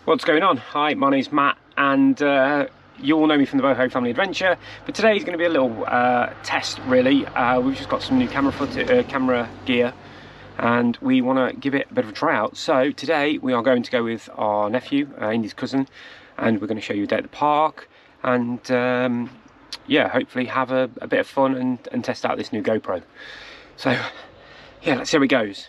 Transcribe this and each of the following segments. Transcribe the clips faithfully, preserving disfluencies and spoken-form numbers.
What's going on? Hi, my name's Matt, and uh, you all know me from the Boho Family Adventure, but today is going to be a little uh, test really. Uh, we've just got some new camera footage, uh, camera gear, and we want to give it a bit of a try out. So today we are going to go with our nephew, uh, Indy's cousin, and we're going to show you a day at the park, and um, yeah, hopefully have a, a bit of fun and, and test out this new GoPro. So yeah, let's see how it goes.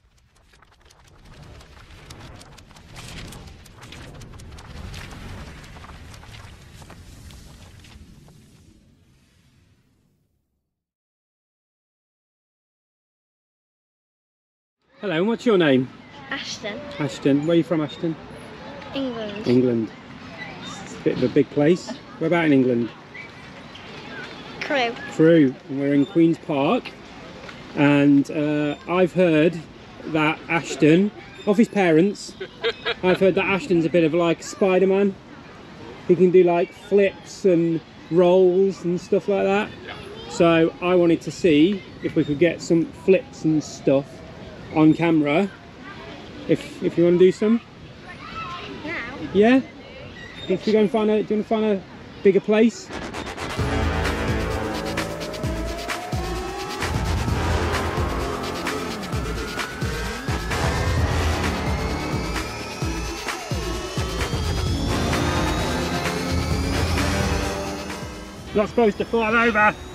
Hello, and what's your name? Ashton. Ashton. Where are you from, Ashton? England. England. It's a bit of a big place. Where about in England? Crewe. Crewe. And we're in Queen's Park. And uh, I've heard that Ashton, of his parents, I've heard that Ashton's a bit of like Spider-Man. He can do like flips and rolls and stuff like that. So I wanted to see if we could get some flips and stuff on camera, if if you want to do some. Now? Yeah? If we go and find a, do you want to find a bigger place? Not supposed to fall over.